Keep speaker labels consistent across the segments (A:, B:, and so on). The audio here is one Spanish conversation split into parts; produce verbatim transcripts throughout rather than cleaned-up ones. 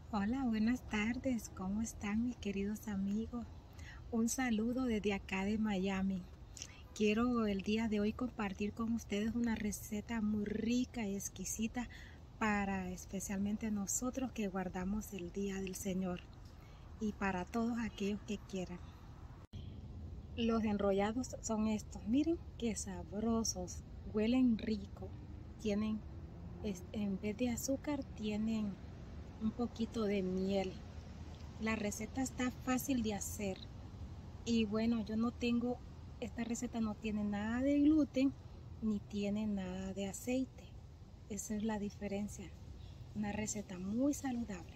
A: Hola, buenas tardes. ¿Cómo están mis queridos amigos? Un saludo desde acá de Miami. Quiero el día de hoy compartir con ustedes una receta muy rica y exquisita para especialmente nosotros que guardamos el Día del Señor y para todos aquellos que quieran. Los enrollados son estos. Miren qué sabrosos. Huelen rico. Tienen, en vez de azúcar, tienen un poquito de miel. La receta está fácil de hacer y bueno, yo no tengo, esta receta no tiene nada de gluten ni tiene nada de aceite. Esa es la diferencia. Una receta muy saludable.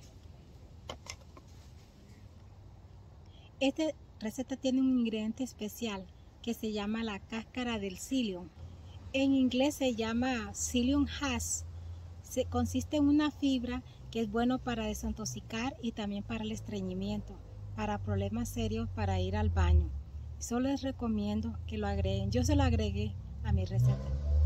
A: Esta receta tiene un ingrediente especial que se llama la cáscara del psyllium. En inglés se llama psyllium husk. Se consiste en una fibra que es bueno para desintoxicar y también para el estreñimiento, para problemas serios, para ir al baño. Solo les recomiendo que lo agreguen. Yo se lo agregué a mi receta.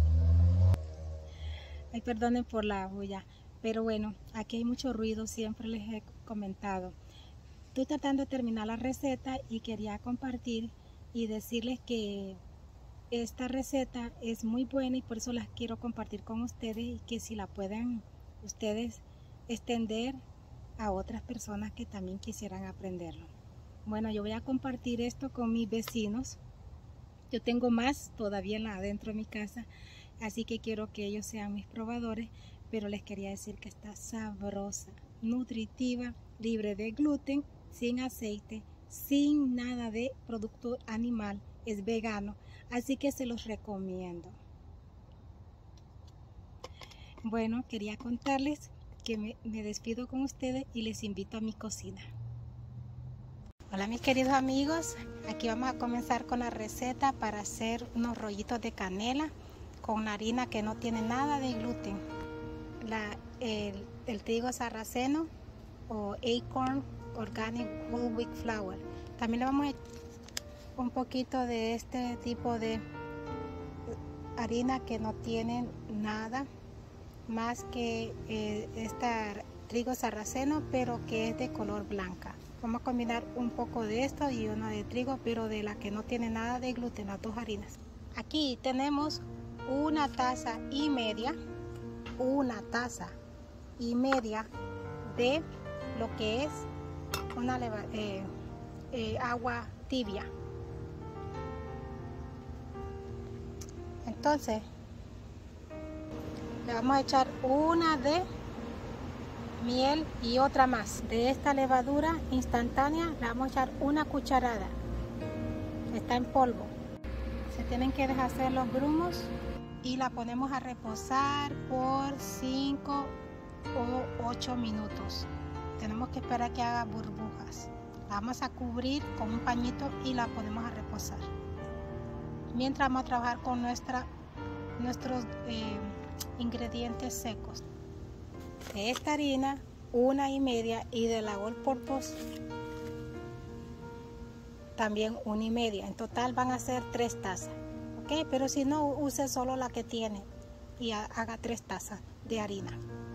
A: Ay, perdonen por la bulla, pero bueno, aquí hay mucho ruido, siempre les he comentado. Estoy tratando de terminar la receta y quería compartir y decirles que esta receta es muy buena y por eso las quiero compartir con ustedes y que si la pueden ustedes extender a otras personas que también quisieran aprenderlo. Bueno, yo voy a compartir esto con mis vecinos. Yo tengo más todavía adentro de mi casa, así que quiero que ellos sean mis probadores, pero les quería decir que está sabrosa, nutritiva, libre de gluten, sin aceite, sin nada de producto animal, es vegano, así que se los recomiendo. Bueno, quería contarles que me, me despido con ustedes y les invito a mi cocina. Hola mis queridos amigos, aquí vamos a comenzar con la receta para hacer unos rollitos de canela con una harina que no tiene nada de gluten. La, el, el trigo sarraceno o Acorn Organic Whole Wheat Flour. También le vamos a echar un poquito de este tipo de harina que no tiene nada más que eh, este trigo sarraceno, pero que es de color blanca. Vamos a combinar un poco de esto y una de trigo, pero de la que no tiene nada de gluten, las dos harinas. Aquí tenemos una taza y media, una taza y media de lo que es una eh, eh, agua tibia. Entonces le vamos a echar una de miel y otra más de esta levadura instantánea. Le vamos a echar una cucharada, está en polvo. Se tienen que deshacer los grumos y la ponemos a reposar por cinco o ocho minutos. Tenemos que esperar que haga burbujas. La vamos a cubrir con un pañito y la ponemos a reposar. Mientras vamos a trabajar con nuestra, nuestros eh, ingredientes secos. De esta harina, una y media, y de la All Purpose también una y media. En total van a ser tres tazas. ¿Ok? Pero si no, use solo la que tiene y haga tres tazas de harina.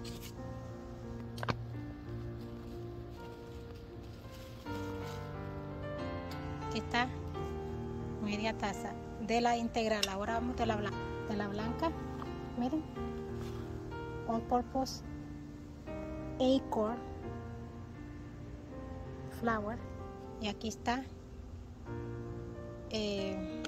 A: Aquí está media taza de la integral. Ahora vamos de la blanca. De la blanca, miren, All Purpose Acorn Flour, y aquí está eh,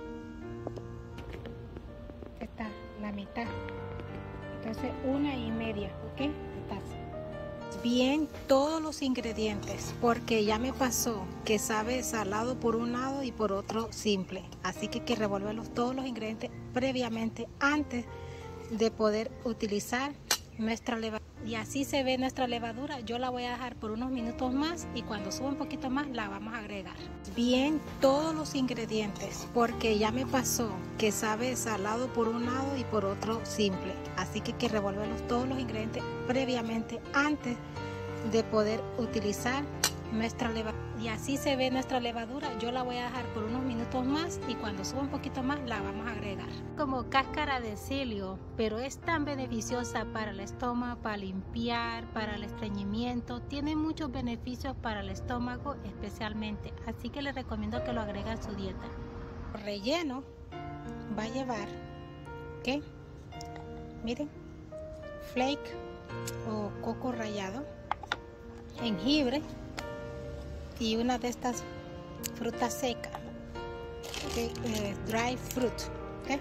A: está la mitad, entonces una y media, ok, taza. Bien todos los ingredientes, porque ya me pasó que sabe salado por un lado y por otro simple, así que hay que revolverlos todos los ingredientes previamente antes de poder utilizar nuestra levadura. Y así se ve nuestra levadura. Yo la voy a dejar por unos minutos más y cuando suba un poquito más la vamos a agregar. Bien todos los ingredientes, porque ya me pasó que sabe salado por un lado y por otro simple, así que hay que revolverlos todos los ingredientes previamente antes de poder utilizar nuestra levadura. Y así se ve nuestra levadura. Yo la voy a dejar por unos minutos más y cuando suba un poquito más la vamos a agregar. Como cáscara de psyllium, pero es tan beneficiosa para el estómago, para limpiar, para el estreñimiento. Tiene muchos beneficios para el estómago especialmente. Así que les recomiendo que lo agreguen a su dieta. El relleno va a llevar, ¿qué? Miren, flake o coco rallado, jengibre y una de estas frutas secas, ¿okay? eh, dry fruit, ¿okay?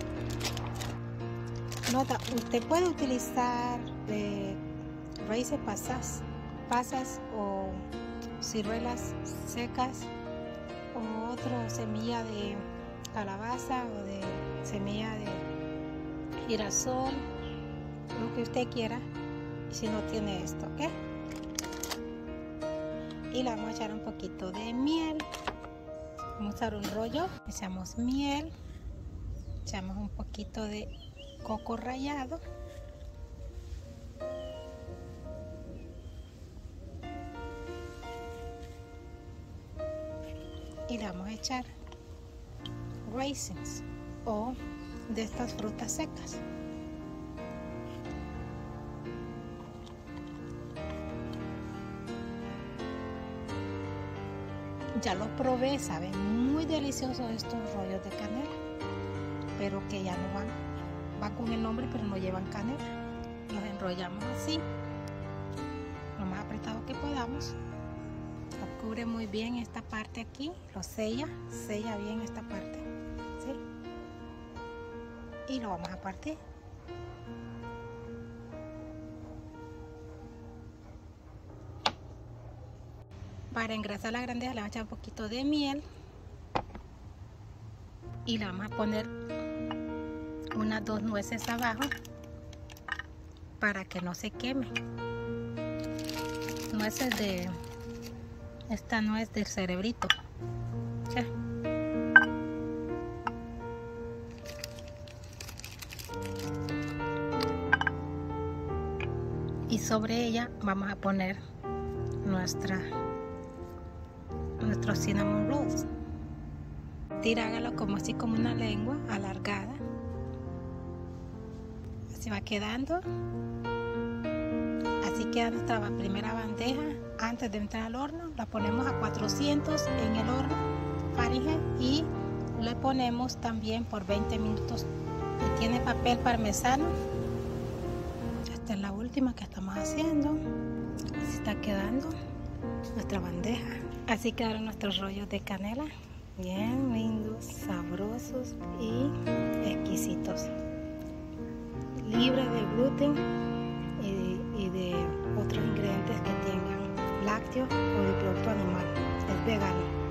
A: Nota, usted puede utilizar eh, raíces pasas, pasas o ciruelas secas o otra semilla de calabaza o de semilla de girasol, lo que usted quiera, si no tiene esto, ¿ok? Y le vamos a echar un poquito de miel. Vamos a usar un rollo, echamos miel, echamos un poquito de coco rallado y le vamos a echar raisins o de estas frutas secas. Ya los probé, saben muy deliciosos estos rollos de canela, pero que ya no van, van con el nombre pero no llevan canela. Los enrollamos así, lo más apretado que podamos. Lo cubre muy bien esta parte aquí, lo sella, sella bien esta parte, ¿sí? Y lo vamos a partir. Para engrasar la bandeja le vamos a echar un poquito de miel y le vamos a poner unas dos nueces abajo para que no se queme. Nueces de esta nuez del cerebrito. ¿Sí? Y sobre ella vamos a poner nuestra nuestros cinnamon rolls. Hágalo como así, como una lengua alargada. Así va quedando. Así queda nuestra primera bandeja. Antes de entrar al horno, la ponemos a cuatrocientos en el horno Fahrenheit y le ponemos también por veinte minutos. Y tiene papel parmesano. Esta es la última que estamos haciendo. Así está quedando nuestra bandeja. Así quedaron nuestros rollos de canela, bien lindos, sabrosos y exquisitos, libre de gluten y, y de otros ingredientes que tengan lácteos o de producto animal. Es vegano.